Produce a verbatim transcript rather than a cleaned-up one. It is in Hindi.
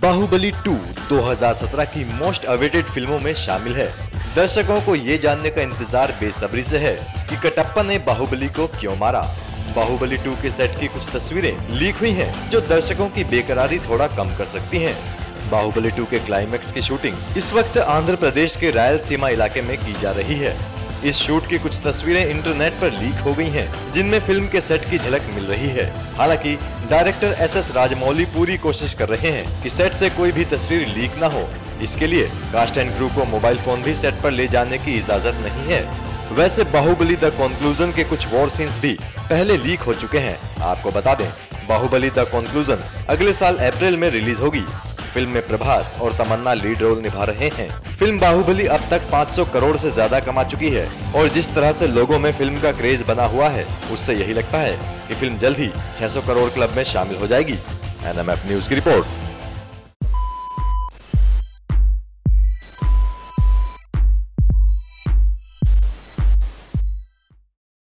बाहुबली टू दो हज़ार सत्रह की मोस्ट अवेटेड फिल्मों में शामिल है। दर्शकों को ये जानने का इंतजार बेसब्री से है कि कटप्पा ने बाहुबली को क्यों मारा। बाहुबली टू के सेट की कुछ तस्वीरें लीक हुई हैं, जो दर्शकों की बेकरारी थोड़ा कम कर सकती हैं। बाहुबली टू के क्लाइमेक्स की शूटिंग इस वक्त आंध्र प्रदेश के रायलसीमा इलाके में की जा रही है। इस शूट की कुछ तस्वीरें इंटरनेट पर लीक हो गई हैं, जिनमें फिल्म के सेट की झलक मिल रही है। हालांकि डायरेक्टर एस एस राजमौली पूरी कोशिश कर रहे हैं कि सेट से कोई भी तस्वीर लीक न हो। इसके लिए कास्ट एंड क्रू को मोबाइल फोन भी सेट पर ले जाने की इजाजत नहीं है। वैसे बाहुबली द कंक्लूजन के कुछ वॉर सीन्स भी पहले लीक हो चुके हैं। आपको बता दें, बाहुबली द कंक्लूजन अगले साल अप्रैल में रिलीज होगी। फिल्म में प्रभास और तमन्ना लीड रोल निभा रहे हैं। फिल्म बाहुबली अब तक पाँच सौ करोड़ से ज्यादा कमा चुकी है और जिस तरह से लोगों में फिल्म का क्रेज बना हुआ है, उससे यही लगता है कि फिल्म जल्द ही छह सौ करोड़ क्लब में शामिल हो जाएगी। एन एम एफ न्यूज की रिपोर्ट।